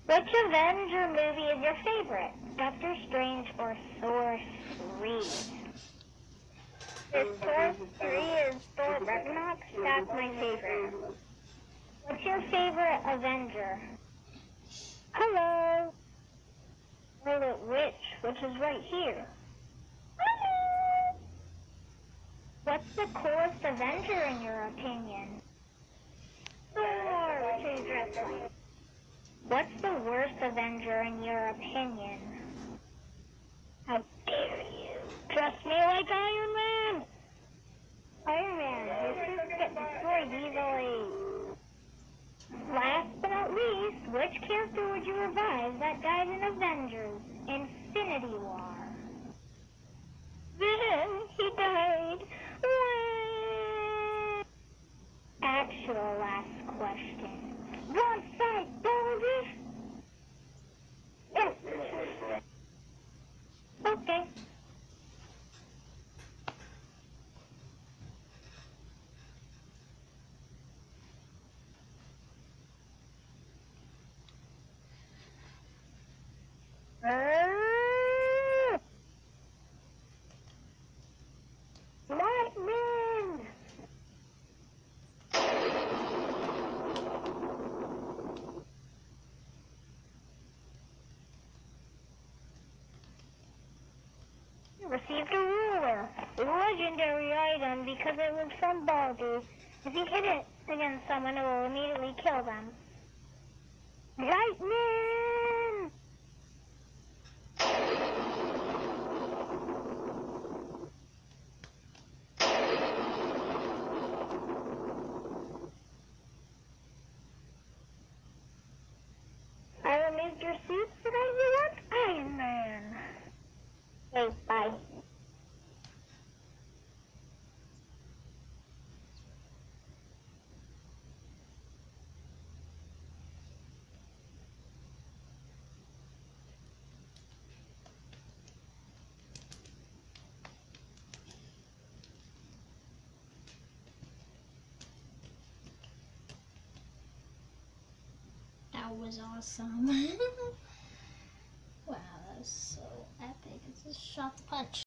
Which Avenger movie is your favorite? Doctor Strange or Thor 3? Is Thor 3 is Thor Ragnarok? That's my favorite. What's your favorite Avenger? Hello. Scarlet Witch, which is right here. Hello. What's the coolest Avenger in your opinion? Thor, which is dressed like. What's the worst Avenger in your opinion? How dare you? Trust me like Iron Man! Iron Man, his suits get destroyed easily. Last but not least, which character would you revive that died in Avengers Infinity War? Then he died. Actual last question. One side, baby! Okay. Lightning! You received a ruler, a legendary item because it was from Baldi. If you hit it against someone, it will immediately kill them. Lightning! I removed your suit so that you look Iron Man. Okay, bye. That was awesome. Wow, that was so epic. It's just shot the punch.